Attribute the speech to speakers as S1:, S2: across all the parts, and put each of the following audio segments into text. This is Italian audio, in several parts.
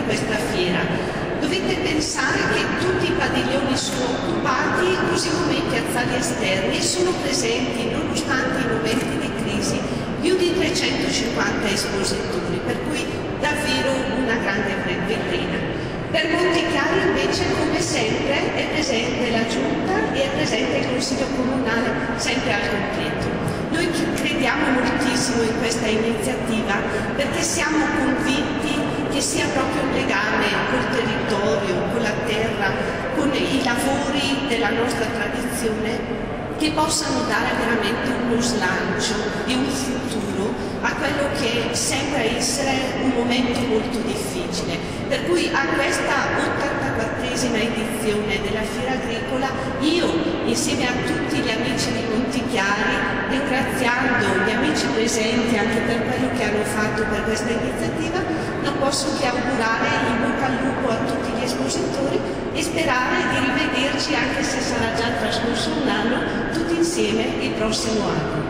S1: questa fiera. Dovete pensare che tutti i padiglioni sono occupati, così come i piazzali esterni, e sono presenti, nonostante i momenti di crisi, più di 350 espositori, per cui davvero una grande vetrina. Per Montichiari invece, come sempre, è presente la Giunta e è presente il Consiglio Comunale, sempre al completo. Noi crediamo moltissimo in questa iniziativa perché siamo convinti che sia proprio un legame col territorio, con la terra, con i lavori della nostra tradizione che possano dare veramente uno slancio e un futuro a quello che sembra essere un momento molto difficile. Per cui a questa 84esima edizione della Fiera Agricola io, insieme a tutti gli amici di Montichiari, ringraziando gli amici presenti anche per quello che hanno fatto per questa iniziativa, non posso che augurare in bocca al lupo a tutti gli espositori e sperare di rivederci, anche se sarà già trascorso un anno, tutti insieme il prossimo anno.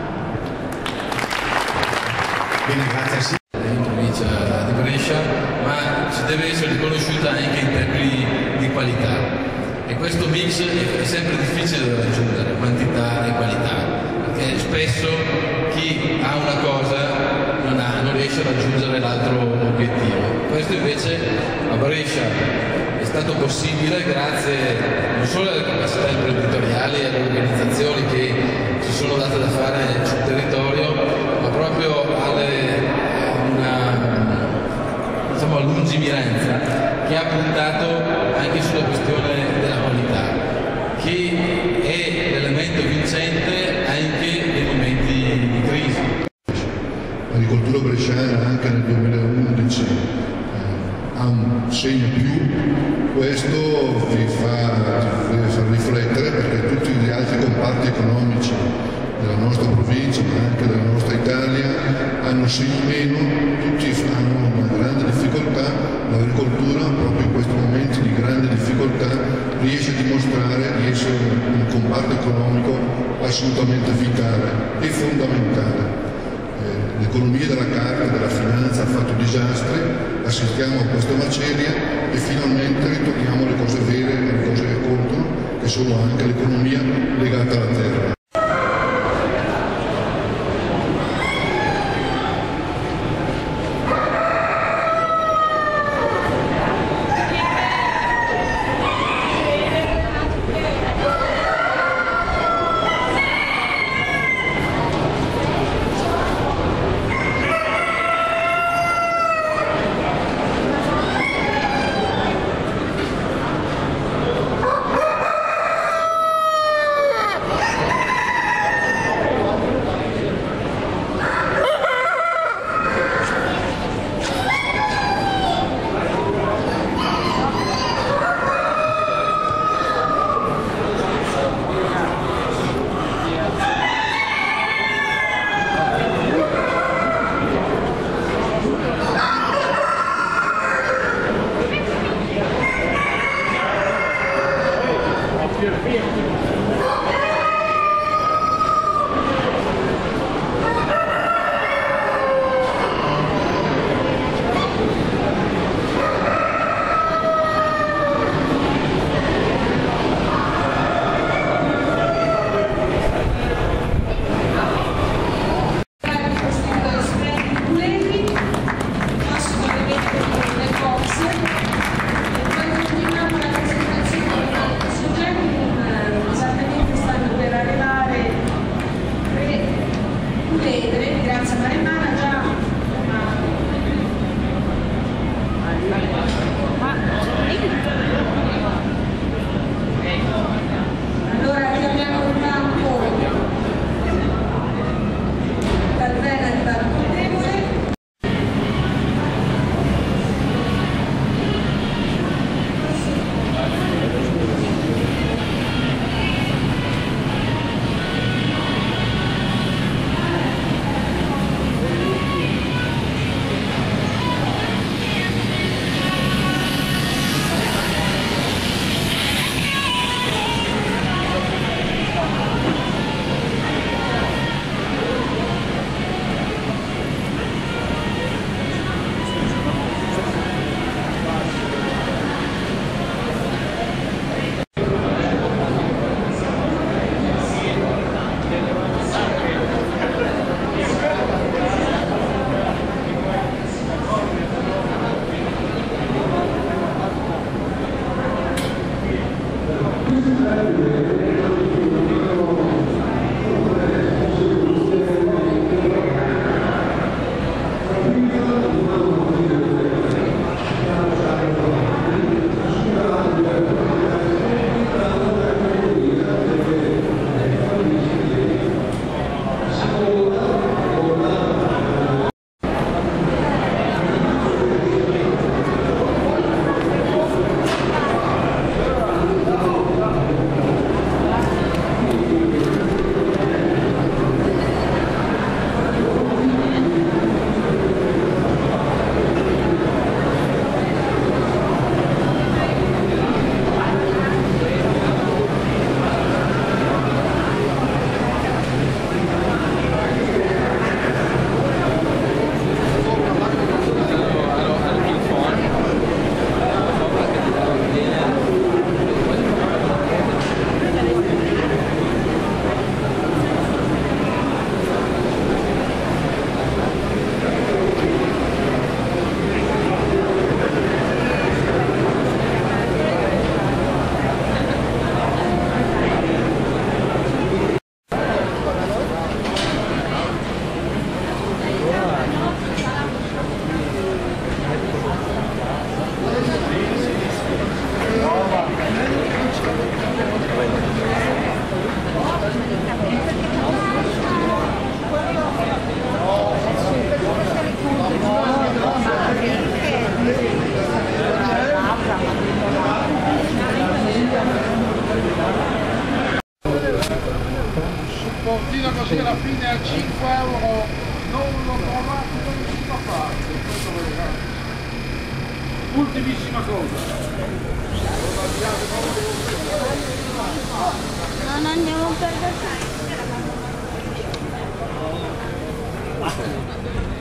S2: Bene, grazie.
S3: In provincia di Brescia, ma ci deve essere riconosciuta anche in termini di qualità. E questo mix è sempre difficile da raggiungere, quantità e qualità, perché spesso chi ha una cosa non riesce a raggiungere l'altro obiettivo. Questo invece a Brescia è stato possibile grazie non solo alle capacità imprenditoriali e alle organizzazioni che ci sono date da fare sul territorio, ma proprio una lungimiranza che ha puntato anche sulla questione della qualità, che è l'elemento vincente anche nei momenti di crisi.
S2: L'agricoltura bresciana anche nel 2011 ha un segno più, questo vi deve far riflettere, perché tutti gli altri comparti economici della nostra provincia ma anche della nostra Italia hanno segni meno, tutti hanno una grande difficoltà. L'agricoltura proprio in questi momenti di grande difficoltà riesce a dimostrare di essere un comparto economico assolutamente vitale e fondamentale. L'economia della carta e della finanza ha fatto disastri, assistiamo a questa maceria e finalmente ritorniamo alle cose vere, alle cose che contano, che sono anche l'economia legata alla terra.
S4: ultimissima cosa.
S5: No, non andiamo a perdere.